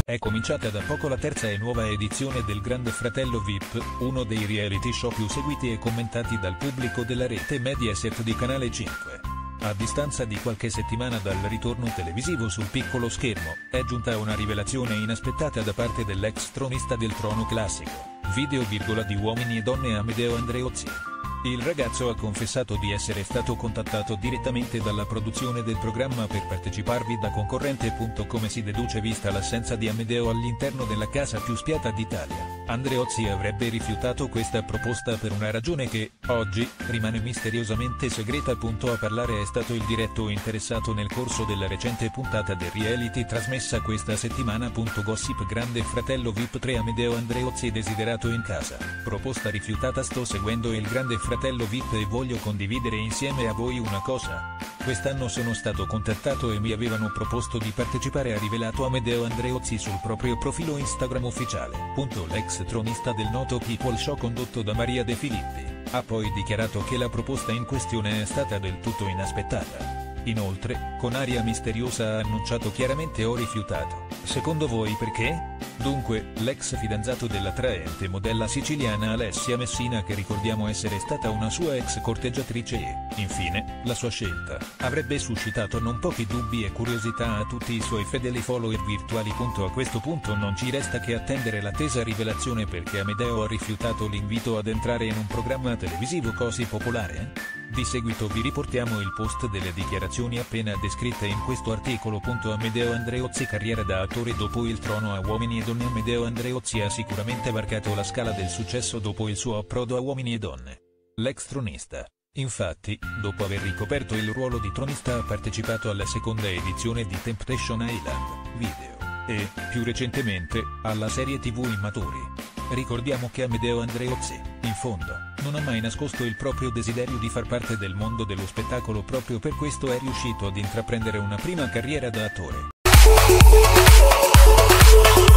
È cominciata da poco la terza e nuova edizione del Grande Fratello VIP, uno dei reality show più seguiti e commentati dal pubblico della rete Mediaset di Canale 5. A distanza di qualche settimana dal ritorno televisivo sul piccolo schermo, è giunta una rivelazione inaspettata da parte dell'ex tronista del trono classico, video di Uomini e Donne Amedeo Andreozzi. Il ragazzo ha confessato di essere stato contattato direttamente dalla produzione del programma per parteciparvi da concorrente. Come si deduce vista l'assenza di Amedeo all'interno della casa più spiata d'Italia, Andreozzi avrebbe rifiutato questa proposta per una ragione che, oggi, rimane misteriosamente segreta. A parlare è stato il diretto interessato nel corso della recente puntata del reality trasmessa questa settimana. Gossip Grande Fratello VIP 3 Amedeo Andreozzi desiderato in casa, proposta rifiutata. Sto seguendo il Grande Fratello VIP e voglio condividere insieme a voi una cosa. Quest'anno sono stato contattato e mi avevano proposto di partecipare, ha rivelato Amedeo Andreozzi sul proprio profilo Instagram ufficiale. L'ex tronista del noto People Show condotto da Maria De Filippi ha poi dichiarato che la proposta in questione è stata del tutto inaspettata. Inoltre, con aria misteriosa ha annunciato chiaramente: ho rifiutato. Secondo voi perché? Dunque, l'ex fidanzato dell'attraente modella siciliana Alessia Messina, che ricordiamo essere stata una sua ex corteggiatrice e, infine, la sua scelta, avrebbe suscitato non pochi dubbi e curiosità a tutti i suoi fedeli follower virtuali. A questo punto non ci resta che attendere l'attesa rivelazione, perché Amedeo ha rifiutato l'invito ad entrare in un programma televisivo così popolare. Di seguito vi riportiamo il post delle dichiarazioni appena descritte in questo articolo. Amedeo Andreozzi carriera da attore dopo il trono a Uomini e Donne. Amedeo Andreozzi ha sicuramente varcato la scala del successo dopo il suo approdo a Uomini e Donne. L'ex tronista, infatti, dopo aver ricoperto il ruolo di tronista ha partecipato alla seconda edizione di Temptation Island Video e, più recentemente, alla serie TV Immaturi. Ricordiamo che Amedeo Andreozzi, in fondo, non ha mai nascosto il proprio desiderio di far parte del mondo dello spettacolo. Proprio per questo è riuscito ad intraprendere una prima carriera da attore.